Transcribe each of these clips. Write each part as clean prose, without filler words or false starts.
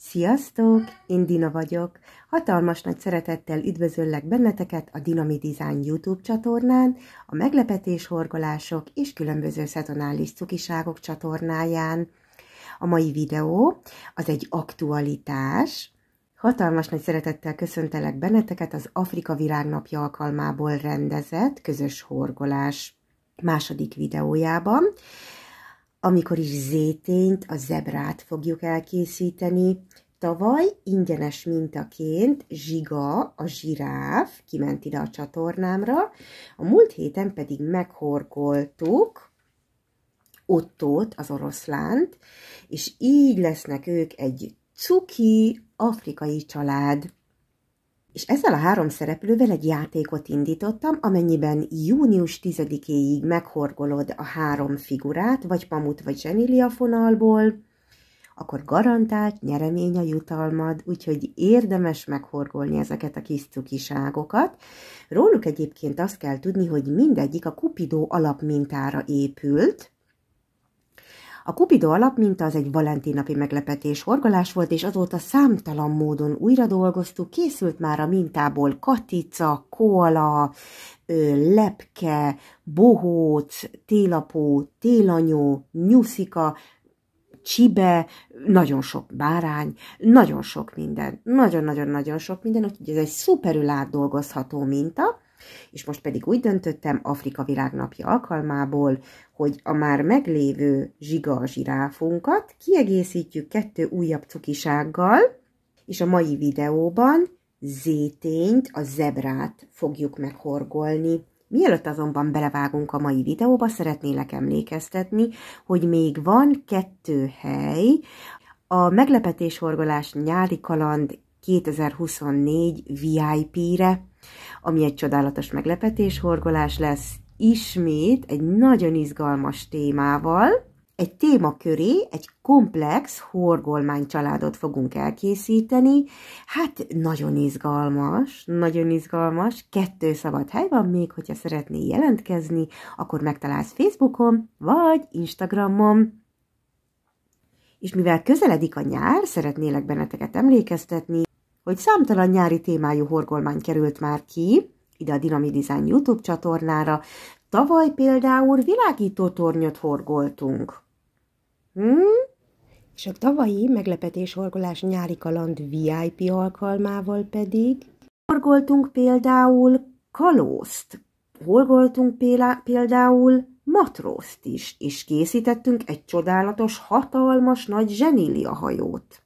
Sziasztok! Én Dina vagyok. Hatalmas nagy szeretettel üdvözöllek benneteket a Dinami Design YouTube csatornán, a meglepetéshorgolások és különböző szezonális cukiságok csatornáján. A mai videó az egy aktualitás. Hatalmas nagy szeretettel köszöntelek benneteket az Afrika Virágnapja alkalmából rendezett közös horgolás második videójában, amikor is zétényt, a zebrát fogjuk elkészíteni. Tavaly ingyenes mintaként Zsiga, a zsiráf, kiment ide a csatornámra, a múlt héten pedig meghorgoltuk Ottót, az oroszlánt, és így lesznek ők egy cuki afrikai család. És ezzel a 3 szereplővel egy játékot indítottam, amennyiben június 10-éig meghorgolod a 3 figurát, vagy pamut, vagy zsenília fonalból, akkor garantált nyeremény a jutalmad, úgyhogy érdemes meghorgolni ezeket a kis cukiságokat. Róluk egyébként azt kell tudni, hogy mindegyik a Cupido alapmintára épült. A Cupido alapminta az egy Valentin-napi meglepetés horgolás volt, és azóta számtalan módon újra dolgoztuk. Készült már a mintából katica, koala, lepke, bohóc, télapó, télanyó, nyuszika, csibe, nagyon sok bárány, nagyon sok minden, nagyon-nagyon-nagyon sok minden, úgyhogy ez egy szuperül átdolgozható minta, és most pedig úgy döntöttem Afrika Virágnapja alkalmából, hogy a már meglévő Zsiga a zsiráfunkat kiegészítjük 2 újabb cukisággal, és a mai videóban zétényt, a zebrát fogjuk meghorgolni. Mielőtt azonban belevágunk a mai videóba, szeretnélek emlékeztetni, hogy még van 2 hely a meglepetéshorgolás nyári kaland 2024 VIP-re, ami egy csodálatos meglepetéshorgolás lesz, ismét egy nagyon izgalmas témával. Egy téma köré egy komplex horgolmány családot fogunk elkészíteni. Hát nagyon izgalmas, 2 szabad hely van még, hogyha szeretnél jelentkezni, akkor megtalálsz Facebookon vagy Instagramon. És mivel közeledik a nyár, szeretnélek benneteket emlékeztetni, hogy számtalan nyári témájú horgolmány került már ki ide a Dinami Design YouTube csatornára. Tavaly például világító tornyot horgoltunk. És a tavalyi meglepetéshorgolás nyári kaland VIP alkalmával pedig horgoltunk például kalózt, horgoltunk például matrózt is, és készítettünk egy csodálatos, hatalmas nagy zsenília hajót.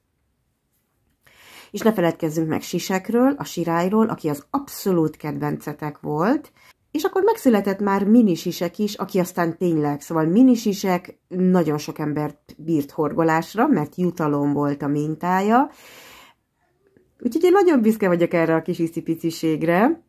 És ne feledkezzünk meg Sisekről, a Sirályról, aki az abszolút kedvencetek volt, és akkor megszületett már Minisisek is, aki aztán tényleg, szóval Minisisek nagyon sok embert bírt horgolásra, mert jutalom volt a mintája. Úgyhogy én nagyon büszke vagyok erre a kis icipiciségre.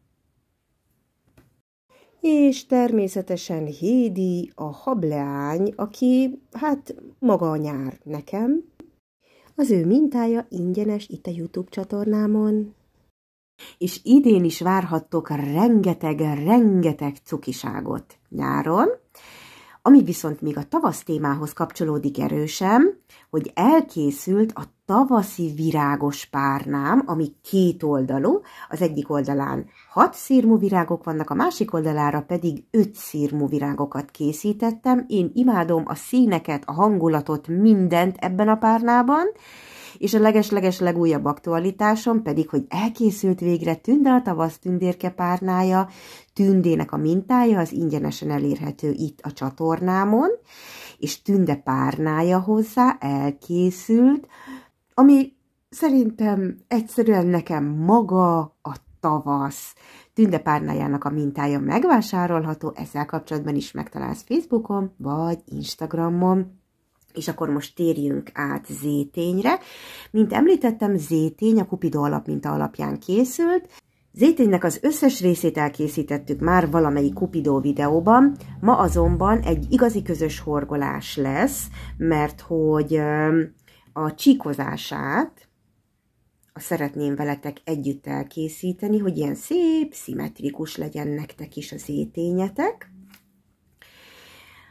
És természetesen Hédi, a hableány, aki hát maga a nyár nekem. Az ő mintája ingyenes itt a YouTube csatornámon. És idén is várhattok rengeteg cukiságot nyáron, ami viszont még a tavasz témához kapcsolódik erősen, hogy elkészült a tavaszi virágos párnám, ami 2 oldalú, az egyik oldalán 6 szírmú virágok vannak, a másik oldalára pedig 5 szírmú virágokat készítettem. Én imádom a színeket, a hangulatot, mindent ebben a párnában, és a leges legújabb aktualitásom pedig, hogy elkészült végre Tünde a tavasz tündérke párnája, Tündének a mintája, az ingyenesen elérhető itt a csatornámon, és Tünde párnája hozzá elkészült, ami szerintem egyszerűen nekem maga a tavasz. Tünde párnájának a mintája megvásárolható, ezzel kapcsolatban is megtalálsz Facebookon vagy Instagramon. És akkor most térjünk át zétényre. Mint említettem, zétény a Cupido alapminta alapján készült. Zéténynek az összes részét elkészítettük már valamelyik Cupido videóban, ma azonban egy igazi közös horgolás lesz, mert hogy a csíkozását szeretném veletek együtt elkészíteni, hogy ilyen szép, szimmetrikus legyen nektek is a zétényetek.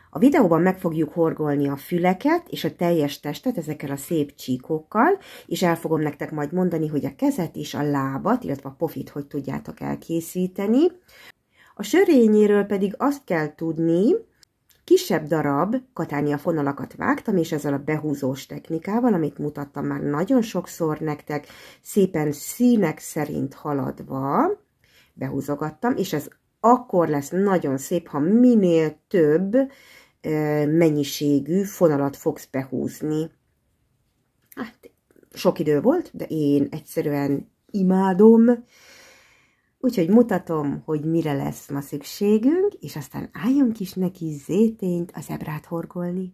A videóban meg fogjuk horgolni a füleket és a teljes testet ezekkel a szép csíkokkal, és el fogom nektek majd mondani, hogy a kezet és a lábat, illetve a pofit hogy tudjátok elkészíteni. A sörényéről pedig azt kell tudni, kisebb darab katánia fonalakat vágtam, és ezzel a behúzós technikával, amit mutattam már nagyon sokszor nektek, szépen színek szerint haladva behúzogattam, és ez akkor lesz nagyon szép, ha minél több mennyiségű fonalat fogsz behúzni. Hát, sok idő volt, de én egyszerűen imádom. Úgyhogy mutatom, hogy mire lesz ma szükségünk, és aztán álljunk is neki zétényt a zebrát horgolni.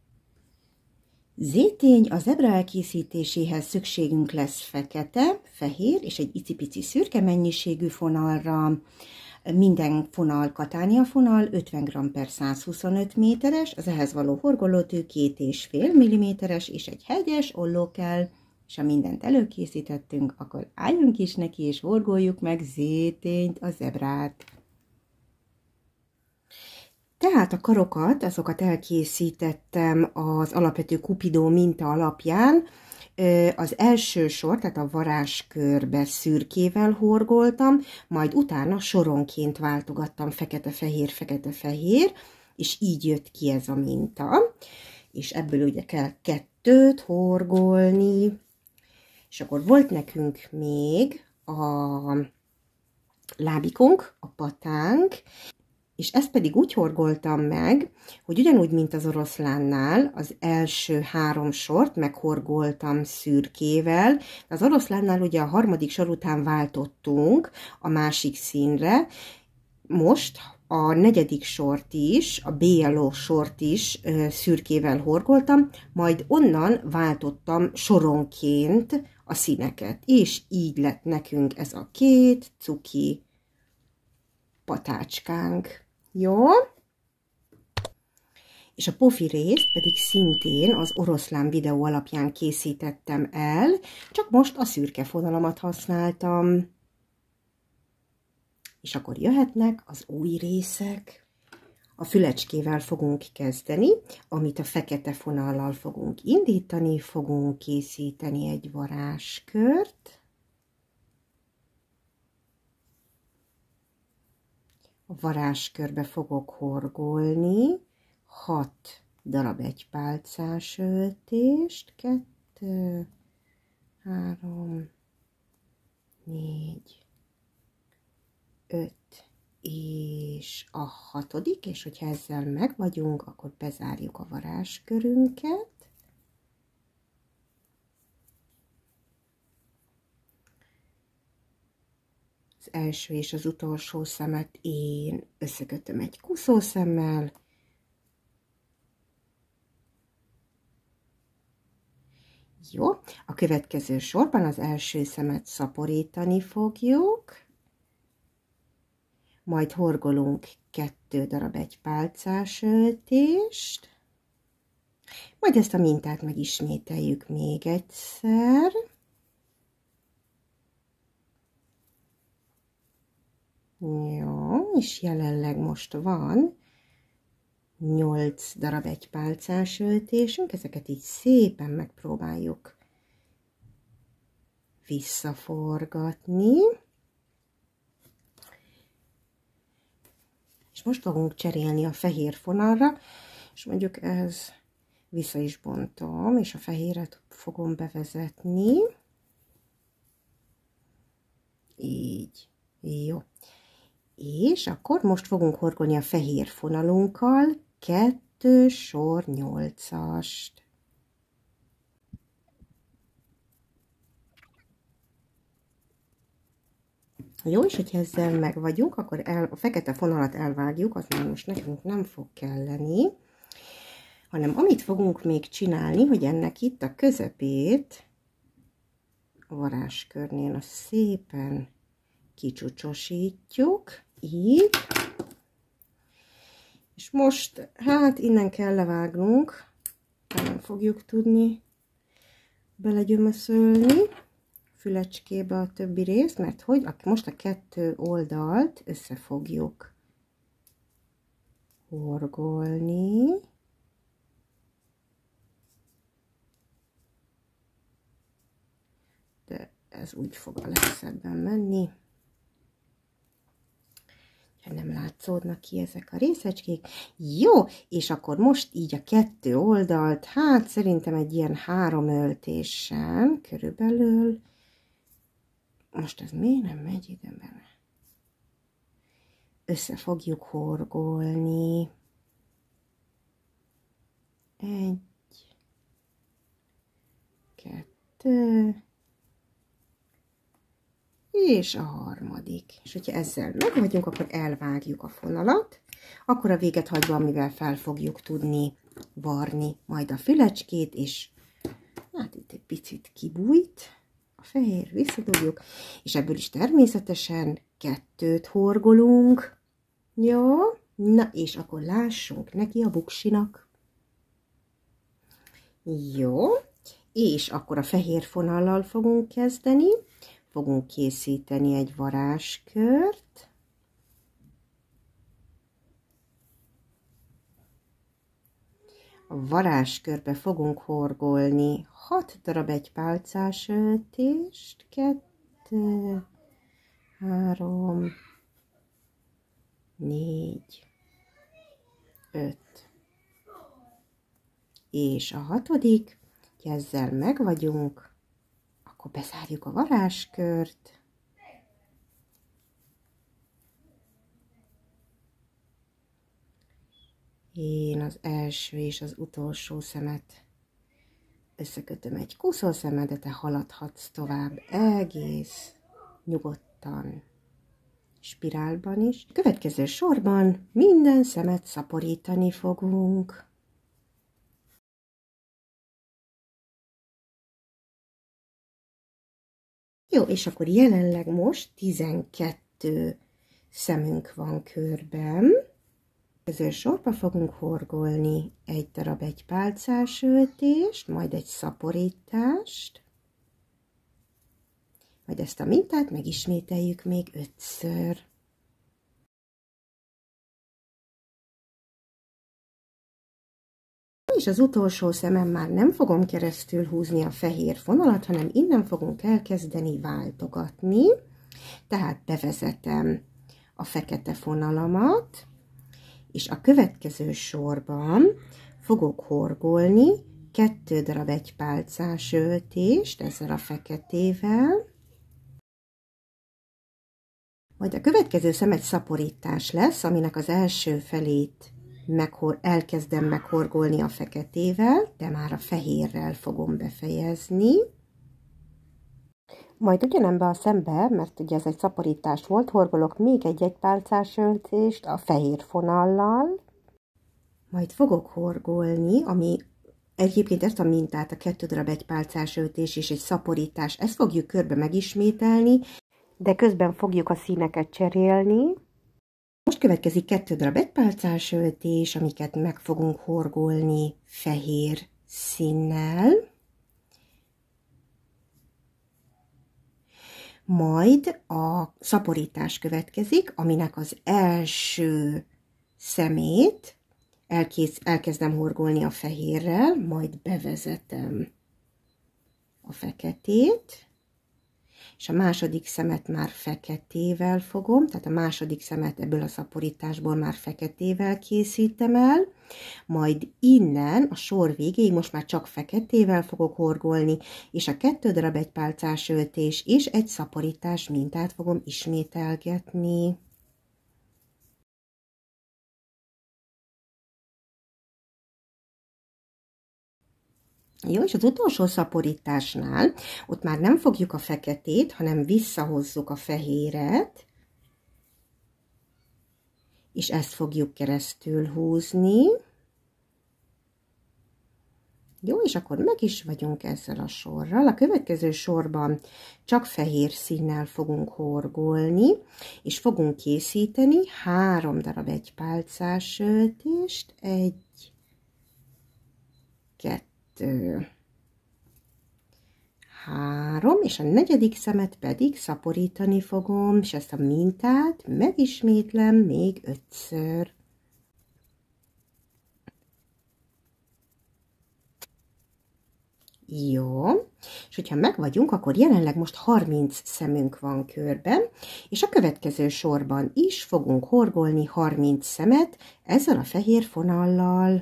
Zétény a zebra elkészítéséhez szükségünk lesz fekete, fehér és egy icipici szürke mennyiségű fonalra. Minden fonal katánia fonal 50 g/125 méteres, az ehhez való horgolótű 2,5 mm-es és egy hegyes olló kell. És ha mindent előkészítettünk, akkor álljunk is neki, és horgoljuk meg zétényt a zebrát. Tehát a karokat, azokat elkészítettem az alapvető Cupido minta alapján. Az első sor, tehát a varázskörbe szürkével horgoltam, majd utána soronként váltogattam fekete-fehér, és így jött ki ez a minta. És ebből ugye kell 2 horgolni. És akkor volt nekünk még a lábikunk, a patánk, és ezt pedig úgy horgoltam meg, hogy ugyanúgy, mint az oroszlánnál, az első 3 sort meghorgoltam szürkével. Az oroszlánnál ugye a 3. sor után váltottunk a másik színre, most a 4. sort is, a BLO sort is szürkével horgoltam, majd onnan váltottam soronként a színeket, és így lett nekünk ez a 2 cuki patácskánk. Jó? És a pofi részt pedig szintén az oroszlán videó alapján készítettem el, csak most a szürke fonalamat használtam. És akkor jöhetnek az új részek. A fülecskével fogunk kezdeni, amit a fekete fonallal fogunk indítani, fogunk készíteni egy varázskört. A varázskörbe fogok horgolni 6 darab egypálcás öltést, 2, 3, 4, 5 és a 6. És hogyha ezzel meg vagyunk, akkor bezárjuk a varázskörünket. Az első és az utolsó szemet én összekötöm egy kuszószemmel. Jó, a következő sorban az első szemet szaporítani fogjuk. Majd horgolunk 2 darab egypálcás öltést, majd ezt a mintát megismételjük még egyszer. Jó, és jelenleg most van 8 darab egypálcás öltésünk, ezeket így szépen megpróbáljuk visszaforgatni. És most fogunk cserélni a fehér fonalra, és mondjuk ez vissza is bontom, és a fehéret fogom bevezetni. Így. Jó. És akkor most fogunk horgolni a fehér fonalunkkal 2 sor 8-ast. Jó, és hogyha ezzel meg vagyunk, akkor a fekete fonalat elvágjuk, az már most nekünk nem fog kelleni, hanem amit fogunk még csinálni, hogy ennek itt a közepét a varázskörnél azt szépen kicsucsosítjuk, így, és most, hát innen kell levágnunk, nem fogjuk tudni belegyömöszölni fülecskébe a többi részt, mert hogy most a 2 oldalt össze fogjuk horgolni. De ez úgy fog a legszebben menni, ha nem látszódnak ki ezek a részecskék. Jó, és akkor most így a kettő oldalt, hát szerintem egy ilyen 3 öltésen körülbelül. Most ez miért nem megy ide bele? Össze fogjuk horgolni. 1, 2, és a harmadik. És hogyha ezzel meg vagyunk, akkor elvágjuk a fonalat, akkor a véget hagyva, amivel fel fogjuk tudni varni majd a fülecskét, és hát itt egy picit kibújt a fehér, visszadugjuk, és ebből is természetesen 2 horgolunk. Jó, na és akkor lássunk neki a buksinak. Jó, és akkor a fehér fonallal fogunk kezdeni. Fogunk készíteni egy varázskört. A varázskörbe fogunk horgolni 6 darab egypálcás öltést, 2, 3, 4, 5. És a 6. ezzel meg vagyunk. Akkor bezárjuk a varázskört. Én az első és az utolsó szemet összekötöm egy kúszószemmel, de te haladhatsz tovább egész nyugodtan, spirálban is. Következő sorban minden szemet szaporítani fogunk. Jó, és akkor jelenleg most 12 szemünk van körben. Ezzel sorba fogunk horgolni 1 darab egypálcás öltést, majd egy szaporítást. Majd ezt a mintát megismételjük még 5-ször. És az utolsó szemen már nem fogom keresztül húzni a fehér fonalat, hanem innen fogunk elkezdeni váltogatni. Tehát bevezetem a fekete fonalamat, és a következő sorban fogok horgolni 2 darab egypálcás öltést ezzel a feketével. Majd a következő szem egy szaporítás lesz, aminek az első felét elkezdem meghorgolni a feketével, de már a fehérrel fogom befejezni. Majd ugyanebben a szembe, mert ugye ez egy szaporítás volt, horgolok még egy egypálcás öltést a fehér fonallal. Majd fogok horgolni, ami egyébként ezt a mintát, a 2 darab egypálcás öltés és egy szaporítás, ezt fogjuk körbe megismételni, de közben fogjuk a színeket cserélni. Most következik 2 darab egypálcás öltés, amiket meg fogunk horgolni fehér színnel. Majd a szaporítás következik, aminek az első szemét elkezdem horgolni a fehérrel, majd bevezetem a feketét, és a második szemet már feketével fogom, tehát a második szemet ebből a szaporításból már feketével készítem el, majd innen a sor végéig most már csak feketével fogok horgolni, és a 2 darab egypálcás öltés és egy szaporítás mintát fogom ismételgetni. Jó, és az utolsó szaporításnál ott már nem fogjuk a feketét, hanem visszahozzuk a fehéret, és ezt fogjuk keresztül húzni. Jó, és akkor meg is vagyunk ezzel a sorral. A következő sorban csak fehér színnel fogunk horgolni, és fogunk készíteni 3 darab egypálcás öltést, 1, 2, 3, és a negyedik szemet pedig szaporítani fogom, és ezt a mintát megismétlem még 5-ször. Jó, és hogyha megvagyunk, akkor jelenleg most 30 szemünk van körben, és a következő sorban is fogunk horgolni 30 szemet ezzel a fehér fonallal.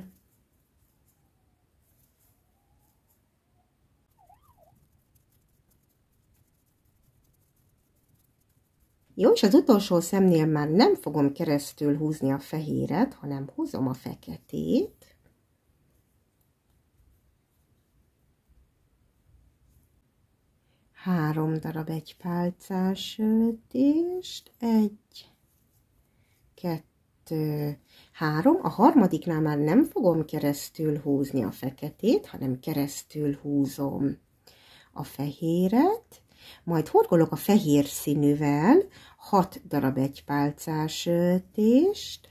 Jó, és az utolsó szemnél már nem fogom keresztül húzni a fehéret, hanem húzom a feketét. Három darab egypálcás öltést, 1, 2, 3. A harmadiknál már nem fogom keresztül húzni a feketét, hanem keresztül húzom a fehéret, majd horgolok a fehér színűvel 6 darab egypálcás öltést,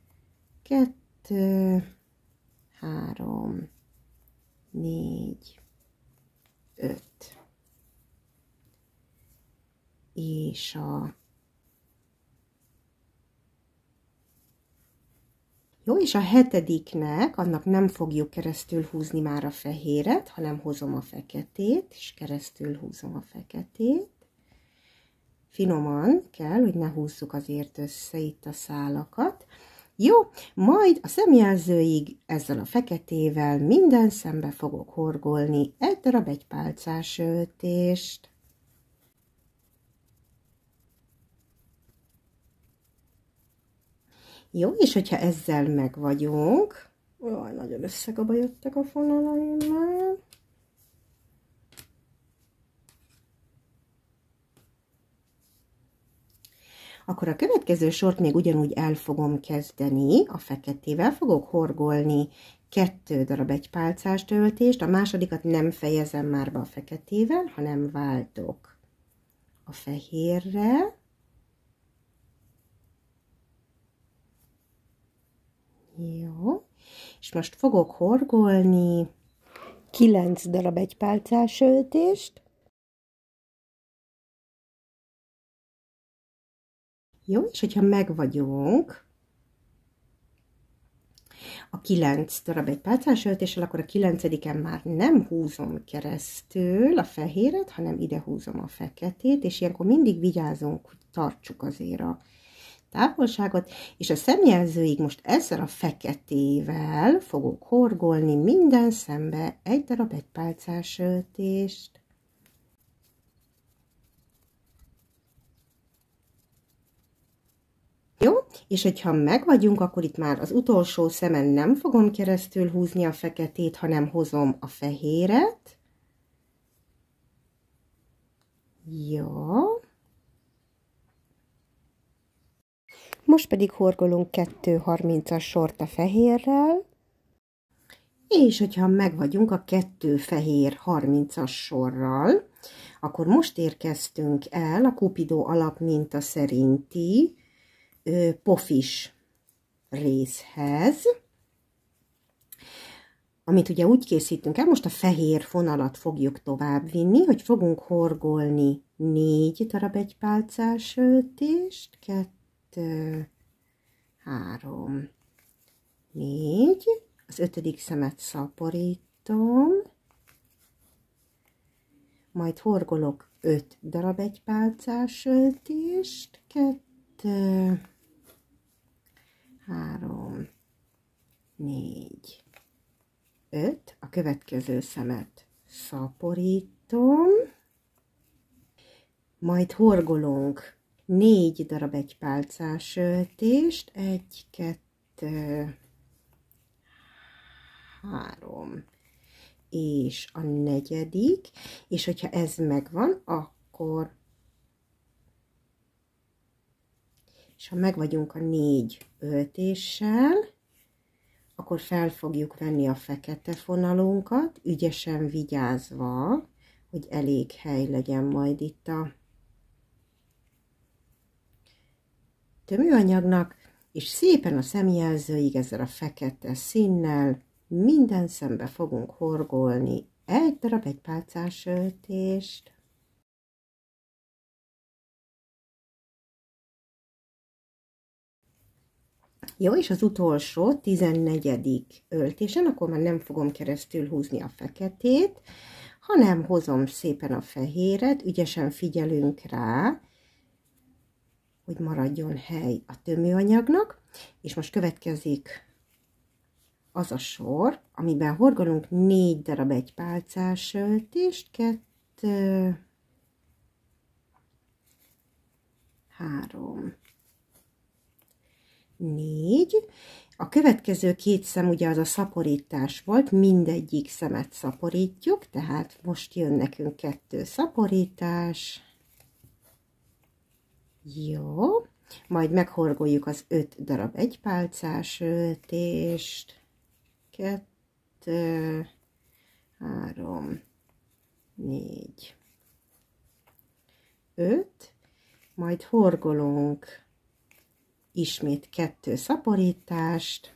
2, 3, 4, 5. És jó, és a hetediknek, annak nem fogjuk keresztül húzni már a fehéret, hanem hozom a feketét, és keresztül húzom a feketét. Finoman kell, hogy ne húzzuk azért össze itt a szálakat. Jó, majd a szemjelzőig ezzel a feketével minden szembe fogok horgolni 1 darab egypálcás öltést. Jó, és hogyha ezzel megvagyunk, nagyon összegabajodtak a fonalaimmal. Akkor a következő sort még ugyanúgy el fogom kezdeni, a feketével fogok horgolni 2 darab egypálcás töltést, a másodikat nem fejezem már be a feketével, hanem váltok a fehérre. Jó, és most fogok horgolni 9 darab egypálcás öltést. Jó, és hogyha megvagyunk a 9 darab egypálcás öltéssel, akkor a 9-en már nem húzom keresztül a fehéret, hanem ide húzom a feketét, és ilyenkor mindig vigyázunk, hogy tartsuk azért a távolságot, és a szemjelzőig most ezzel a feketével fogok horgolni minden szembe 1 darab egypálcás öltést. Jó, és hogyha megvagyunk, akkor itt már az utolsó szemen nem fogom keresztül húzni a feketét, hanem hozom a fehéret. Jó. Most pedig horgolunk 2-30-as sort a fehérrel, és hogyha megvagyunk a 2 fehér 30-as sorral, akkor most érkeztünk el a Cupido alapminta szerinti pofis részhez, amit ugye úgy készítünk el, most a fehér fonalat fogjuk továbbvinni, hogy fogunk horgolni 4 darab egypálcás öltést, 2, 3, 4, az 5. szemet szaporítom, majd horgolok 5 darab egypálcás öltést, 2, 3, 4, 5, a következő szemet szaporítom, majd horgolunk 4 darab egypálcás öltést, 1, 2, 3, és a 4., és hogyha ez megvan, akkor, és ha megvagyunk a 4 öltéssel, akkor fel fogjuk venni a fekete fonalunkat, ügyesen vigyázva, hogy elég hely legyen majd itt a tömőanyagnak, és szépen a szemjelzőig ezzel a fekete színnel minden szembe fogunk horgolni 1 darab egypálcás öltést. Jó, és az utolsó, 14. öltésen, akkor már nem fogom keresztül húzni a feketét, hanem hozom szépen a fehéret, ügyesen figyelünk rá, hogy maradjon hely a tömőanyagnak, és most következik az a sor, amiben horgolunk 4 darab egypálcás öltést, 2, 3, 4. A következő 2 szem ugye az a szaporítás volt, mindegyik szemet szaporítjuk, tehát most jön nekünk 2 szaporítás. Jó, majd meghorgoljuk az 5 darab egypálcás öltést. 2, 3, 4, 5, majd horgolunk ismét 2 szaporítást,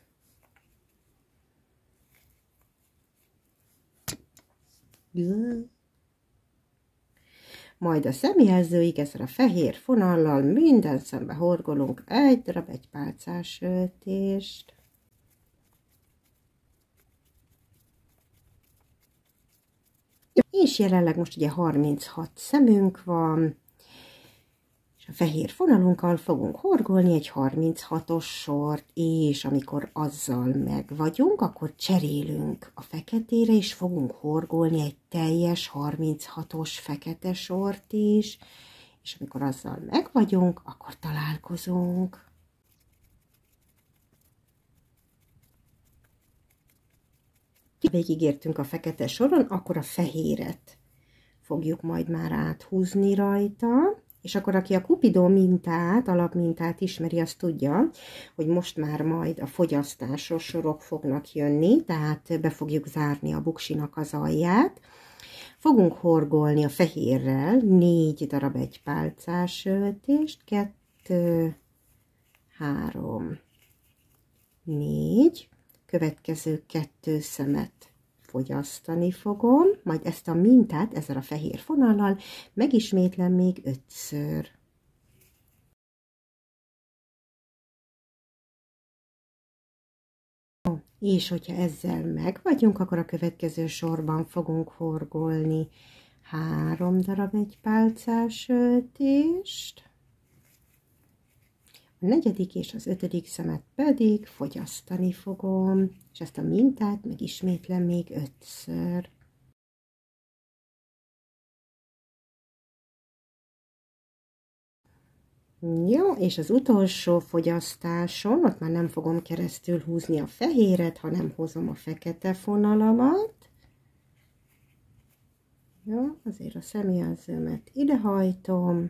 majd a szemjelzőig ezzel a fehér fonallal minden szembe horgolunk 1 darab egypálcás öltést. És jelenleg most ugye 36 szemünk van, és a fehér fonalunkkal fogunk horgolni egy 36-os sort, és amikor azzal meg vagyunk, akkor cserélünk a feketére, és fogunk horgolni egy teljes 36-os fekete sort is, és amikor azzal meg vagyunk, akkor találkozunk. Végigértünk a fekete soron, akkor a fehéret fogjuk majd már áthúzni rajta, és akkor aki a Cupido mintát, alapmintát ismeri, azt tudja, hogy most már majd a fogyasztásos sorok fognak jönni, tehát be fogjuk zárni a buksinak az alját. Fogunk horgolni a fehérrel 4 darab egypálcás öltést, 2, 3, 4, következő 2 szemet fogyasztani fogom, majd ezt a mintát ezzel a fehér fonallal megismétlem még 5-ször. És hogyha ezzel meg vagyunk, akkor a következő sorban fogunk horgolni 3 darab egypálcás öltést, a 4. és az 5. szemet pedig fogyasztani fogom, és ezt a mintát megismétlem még 5-ször. Jó, és az utolsó fogyasztáson, ott már nem fogom keresztül húzni a fehéret, hanem hozom a fekete fonalamat. Jó, azért a szemjelzőmet idehajtom.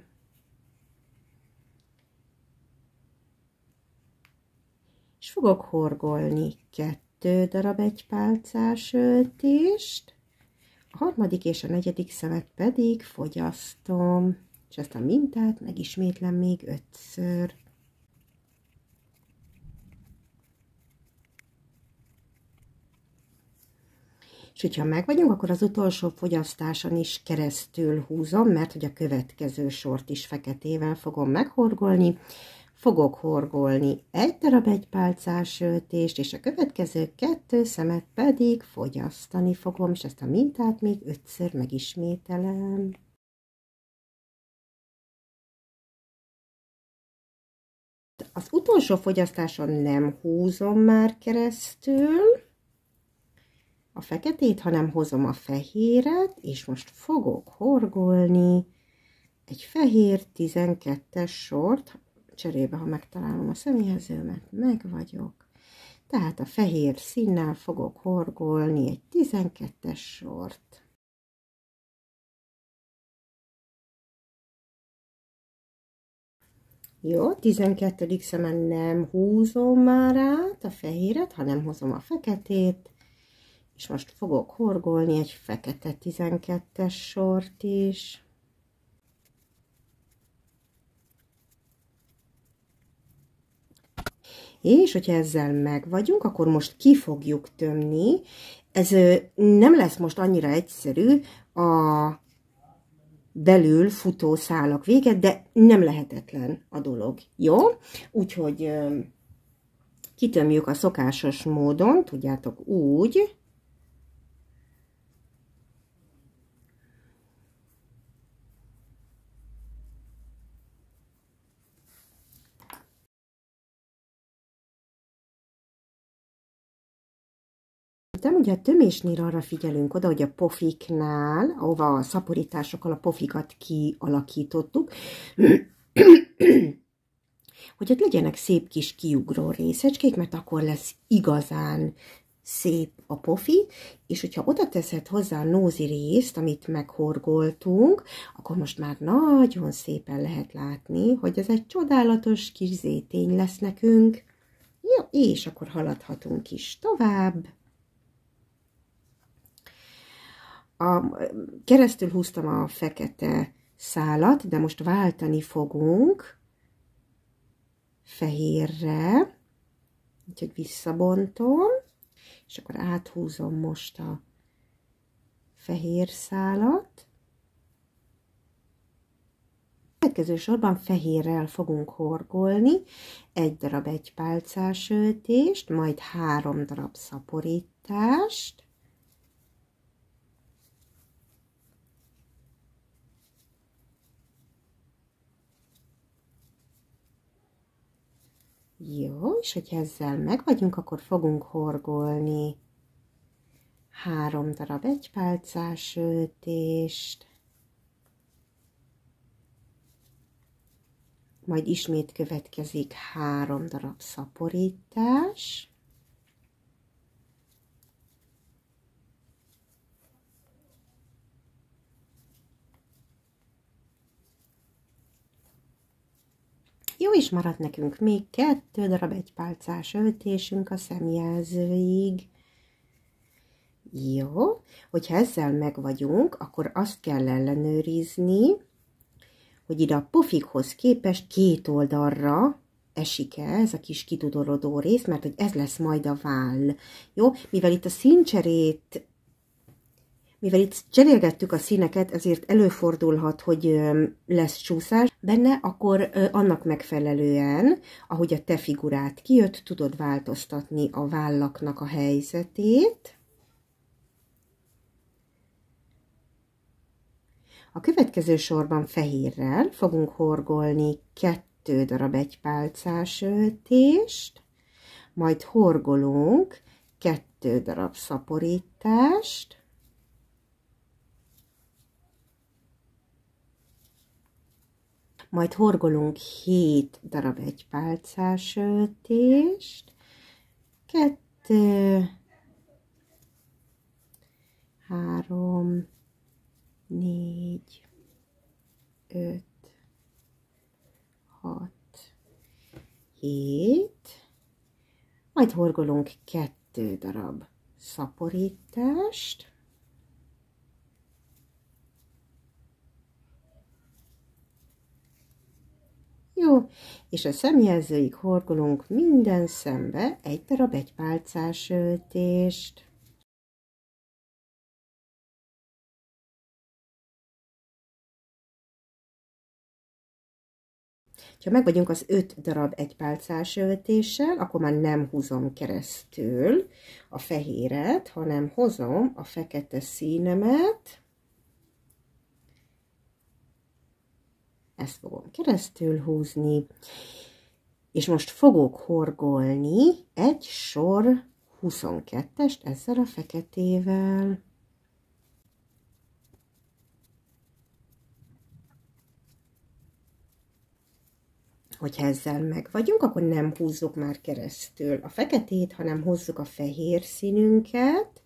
És fogok horgolni 2 darab egypálcás öltést, a 3. és a 4. szemet pedig fogyasztom, és ezt a mintát megismétlem még 5-ször. És hogyha meg vagyunk, akkor az utolsó fogyasztáson is keresztül húzom, mert hogy a következő sort is feketével fogom meghorgolni. Fogok horgolni 1 darab egypálcás öltést, és a következő 2 szemet pedig fogyasztani fogom, és ezt a mintát még 5-ször megismételem. Az utolsó fogyasztáson nem húzom már keresztül a feketét, hanem hozom a fehéret, és most fogok horgolni egy fehér 12-es sort, cserébe, ha megtalálom a szemjelzőmet, meg vagyok. Tehát a fehér színnel fogok horgolni egy 12-es sort. Jó, 12. szemen nem húzom már át a fehéret, hanem hozom a feketét, és most fogok horgolni egy fekete 12-es sort is. És hogyha ezzel meg vagyunk, akkor most ki fogjuk tömni. Ez nem lesz most annyira egyszerű a belül futó szálak véget, de nem lehetetlen a dolog. Jó? Úgyhogy kitömjük a szokásos módon, tudjátok úgy, említettem, ugye a tömésnél arra figyelünk oda, hogy a pofiknál, ahova a szaporításokkal a pofikat kialakítottuk, hogy ott legyenek szép kis kiugró részecskék, mert akkor lesz igazán szép a pofi, és hogyha oda teszed hozzá a nózi részt, amit meghorgoltunk, akkor most már nagyon szépen lehet látni, hogy ez egy csodálatos kis zétény lesz nekünk. Jó, és akkor haladhatunk is tovább. Keresztül húztam a fekete szálat, de most váltani fogunk fehérre, úgyhogy visszabontom, és akkor áthúzom most a fehér szálat. Következő sorban fehérrel fogunk horgolni, egy darab egypálcás öltést, majd 3 darab szaporítást. Jó, és hogyha ezzel meg vagyunk, akkor fogunk horgolni 3 darab egypálcás öltést, majd ismét következik 3 darab szaporítás, jó, és maradt nekünk még 2 darab egypálcás öltésünk a szemjelzőig. Jó, hogyha ezzel meg vagyunk, akkor azt kell ellenőrizni, hogy ide a pofikhoz képest 2 oldalra esik-e ez a kis kitudorodó rész, mert hogy ez lesz majd a váll. Jó, mivel itt a színcserét, mivel itt cserélgettük a színeket, ezért előfordulhat, hogy lesz csúszás benne, akkor annak megfelelően, ahogy a te figurát kijött, tudod változtatni a vállaknak a helyzetét. A következő sorban fehérrel fogunk horgolni 2 darab egypálcás öltést, majd horgolunk 2 darab szaporítást, majd horgolunk 7 darab egypálcás öltést, 2, 3, 4, 5, 6, 7, majd horgolunk 2 darab szaporítást, jó, és a szemjelzőig horgolunk minden szembe 1 darab egypálcás öltést. Ha meg vagyunk az 5 darab egypálcás öltéssel, akkor már nem húzom keresztül a fehéret, hanem hozom a fekete színemet, ezt fogom keresztül húzni, és most fogok horgolni egy sor 22-est ezzel a feketével. Hogyha ezzel meg vagyunk, akkor nem húzzuk már keresztül a feketét, hanem hozzuk a fehér színünket,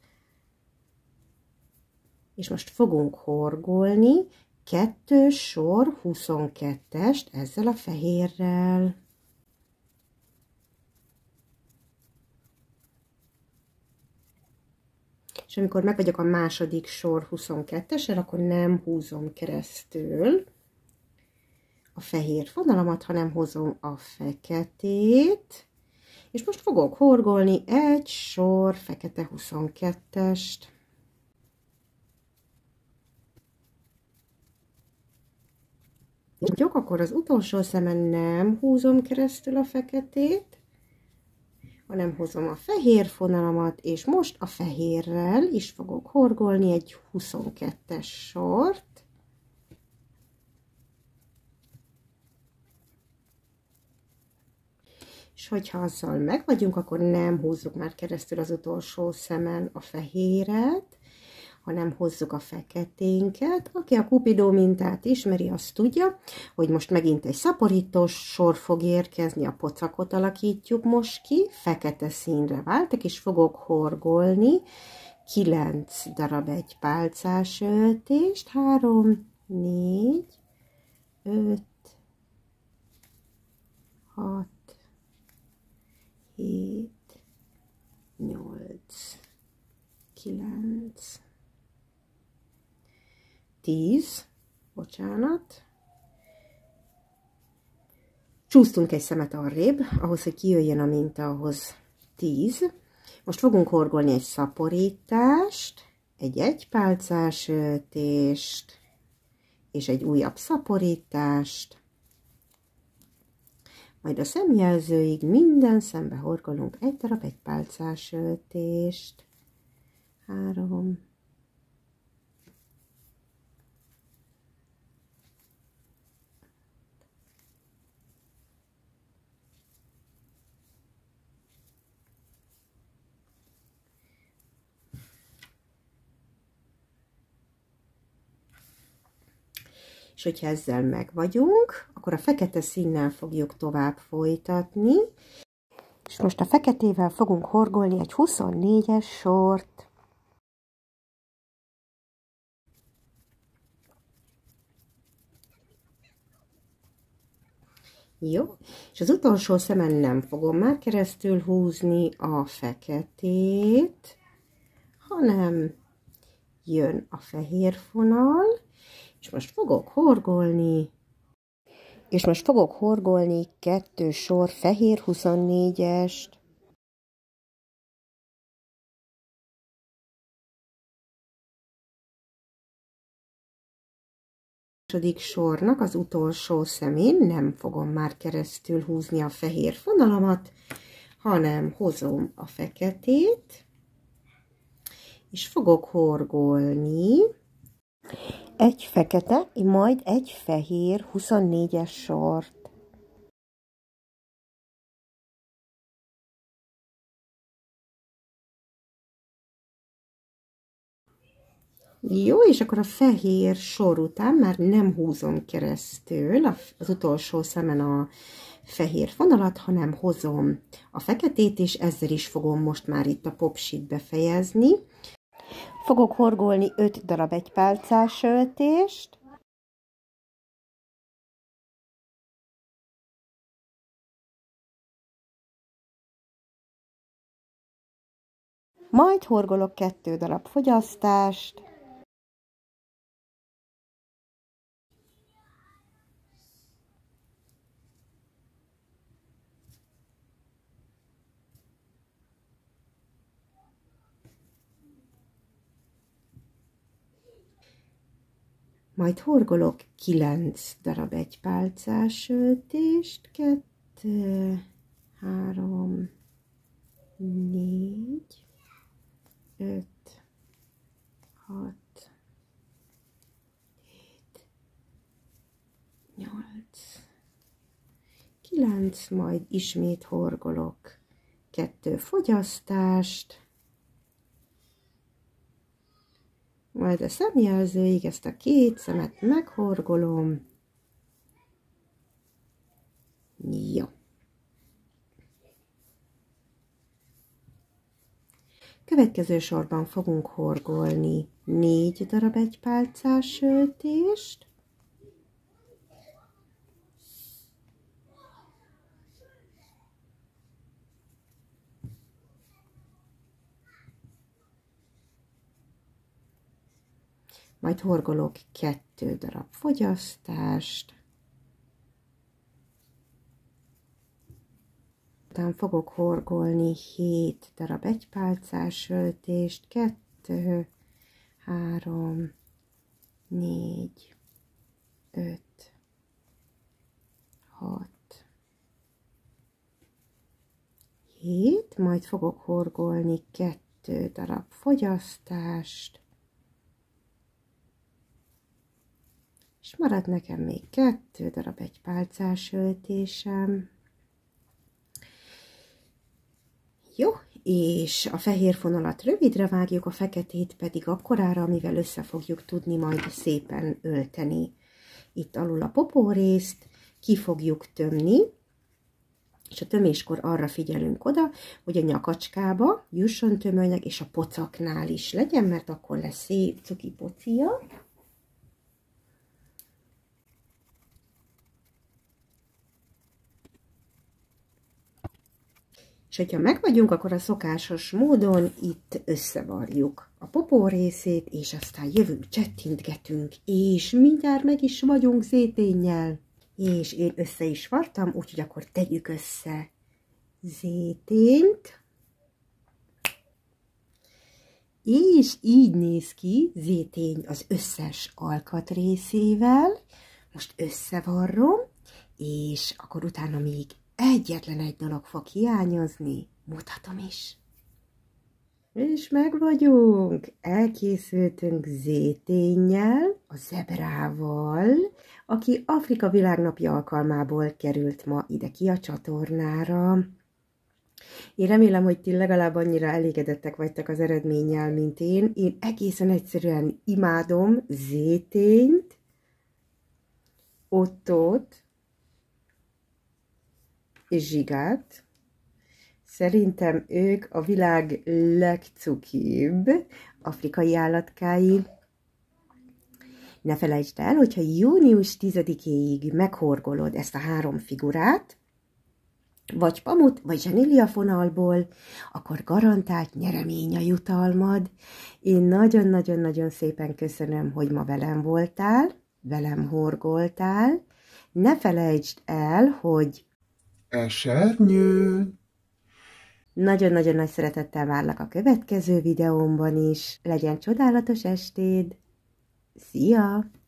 és most fogunk horgolni 2 sor 22-est ezzel a fehérrel. És amikor meg vagyok a második sor 22-essel, akkor nem húzom keresztül a fehér vonalamat, hanem hozom a feketét, és most fogok horgolni egy sor fekete 22-est. Jó, akkor az utolsó szemen nem húzom keresztül a feketét, hanem hozom a fehér fonalamat, és most a fehérrel is fogok horgolni egy 22-es sort. És hogyha azzal meg vagyunk, akkor nem húzzuk már keresztül az utolsó szemen a fehéret, hanem hozzuk a feketénket. Aki a Cupido mintát ismeri, azt tudja, hogy most megint egy szaporítós sor fog érkezni, a pocakot alakítjuk most ki, fekete színre váltak, és fogok horgolni 9 darab egy pálcás öltést, 3, 4, 5, 6, 7, 8, 9, 10, bocsánat. Csúsztunk egy szemet arrébb, ahhoz, hogy kijöjjön a minta, ahhoz 10. Most fogunk horgolni egy szaporítást, egy egypálcás öltést, és egy újabb szaporítást. Majd a szemjelzőig minden szembe horgolunk egy darab egypálcás öltést. 3, és hogyha ezzel meg vagyunk, akkor a fekete színnel fogjuk tovább folytatni. És most a feketével fogunk horgolni egy 24-es sort. Jó, és az utolsó szemen nem fogom már keresztül húzni a feketét, hanem jön a fehér fonal, és most fogok horgolni 2 sor fehér 24-est. A második sornak az utolsó szemén nem fogom már keresztül húzni a fehér fonalamat, hanem hozom a feketét, és fogok horgolni egy fekete, majd egy fehér 24-es sort. Jó, és akkor a fehér sor után már nem húzom keresztül az utolsó szemen a fehér fonalat, hanem hozom a feketét, és ezzel is fogom most már itt a popsit befejezni. Fogok horgolni 5 darab egypálcás öltést. Majd horgolok 2 darab fogyasztást. Majd horgolok 9 darab egypálcás öltést, 2, 3, 4, 5, 6, 7, 8, 9, majd ismét horgolok 2 fogyasztást, majd a szemjelzőig ezt a 2 szemet meghorgolom. Jó. Következő sorban fogunk horgolni 4 darab egypálcás öltést. Majd horgolok 2 darab fogyasztást. Utána fogok horgolni 7 darab egypálcás öltést, 2, 3, 4, 5, 6, 7, majd fogok horgolni 2 darab fogyasztást, és marad nekem még 2 darab egypálcás öltésem. Jó, és a fehér fonalat rövidre vágjuk, a feketét pedig akkorára, amivel össze fogjuk tudni majd szépen ölteni. Itt alul a popórészt ki fogjuk tömni, és a töméskor arra figyelünk oda, hogy a nyakacskába jusson tömölnyeg, és a pocaknál is legyen, mert akkor lesz szép cuki pocia. És hogyha megvagyunk, akkor a szokásos módon itt összevarjuk a popórészét, és aztán jövünk, csettintgetünk, és mindjárt meg is vagyunk zéténnyel. És én össze is vartam, úgyhogy akkor tegyük össze zétényt. És így néz ki zétény az összes alkatrészével. Most összevarrom, és akkor utána még egyetlen egy dolog fog hiányozni, mutatom is. És meg vagyunk, elkészültünk zéténnyel, a zebrával, aki Afrika Világnapja alkalmából került ma ide ki a csatornára. Én remélem, hogy ti legalább annyira elégedettek vagytok az eredménnyel, mint én. Én egészen egyszerűen imádom zétényt, Ottót és Zsigát. Szerintem ők a világ legcukibb afrikai állatkái. Ne felejtsd el, hogyha június 10-éig meghorgolod ezt a 3 figurát, vagy pamut, vagy zseníliafonalból, akkor garantált nyeremény a jutalmad. Én nagyon-nagyon-nagyon szépen köszönöm, hogy ma velem voltál, velem horgoltál. Ne felejtsd el, hogy esernyő! Nagyon-nagyon nagy szeretettel várlak a következő videómban is. Legyen csodálatos estéd! Szia!